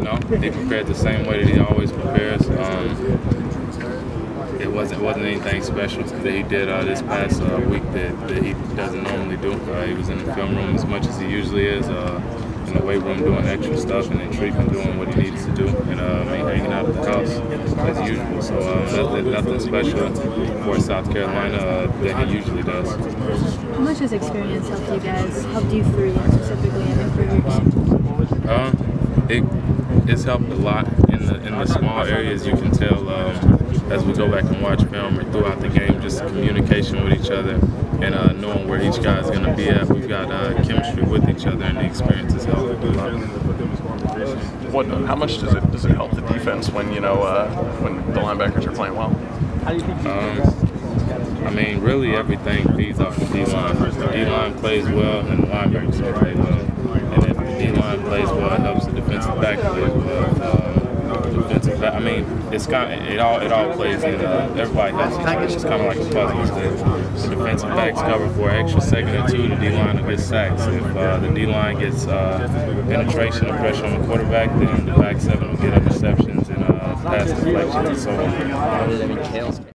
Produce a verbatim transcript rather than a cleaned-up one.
No, he prepared the same way that he always prepares. Um, it wasn't it wasn't anything special that he did uh, this past uh, week that, that he doesn't normally do. Uh, he was in the film room as much as he usually is, uh, in the weight room doing extra stuff, and then Tribune doing what he needed to do, and uh, me hanging out at the house as usual. So uh, nothing, nothing special for South Carolina uh, that he usually does. How much has experience helped you guys, helped you three specifically, and improve your game? Uh, it it's helped a lot in the in the small areas. You can tell um, as we go back and watch film or throughout the game, just communication with each other and uh, knowing where each guy's going to be at. We've got uh, chemistry with each other, and the experience has helped a lot. What? How much does it does it help the defense when you know uh, when the linebackers are playing well? Um, I mean, really everything feeds off the D-line. If the D-line plays well, then the linebackers will play well. And if the D-line plays well, it helps the defensive back play well. Uh, defensive back, I mean, it's kind of, it all it all plays in. Uh, everybody helps each other. It's kind of like a puzzle. The, the defensive backs cover for an extra second or two. The D-line will get sacks. If uh, the D-line gets uh, penetration or pressure on the quarterback, then the back seven will get interceptions and uh, pass deflections and so on.